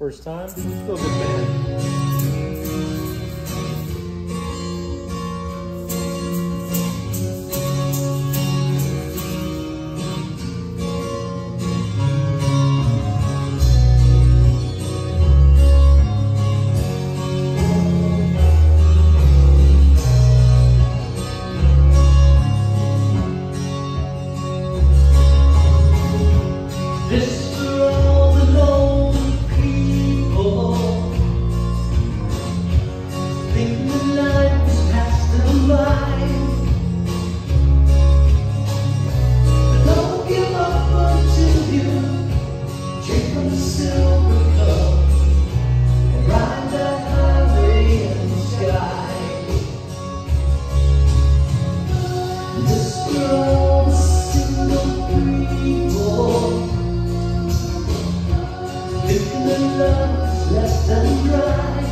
First time, still a good band. This for all the lonely people, thinking the night has passed them by. But don't give up until you drink from the silver cup and ride that highway in the sky. This for all the single people, thinking the love left undried.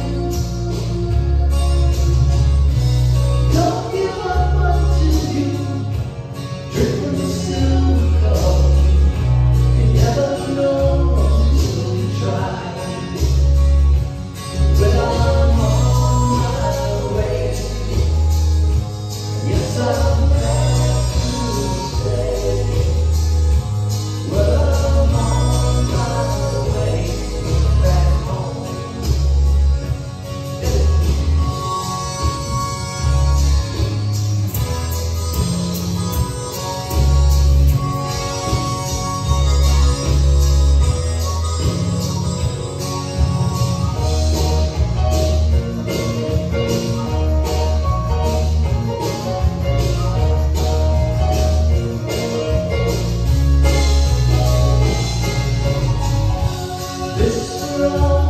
Don't give up until you drink from the silver cup. You never know until you try. Well, I'm on my way. Yes, I'm back to stay. Well, I'm on my way back home. This for all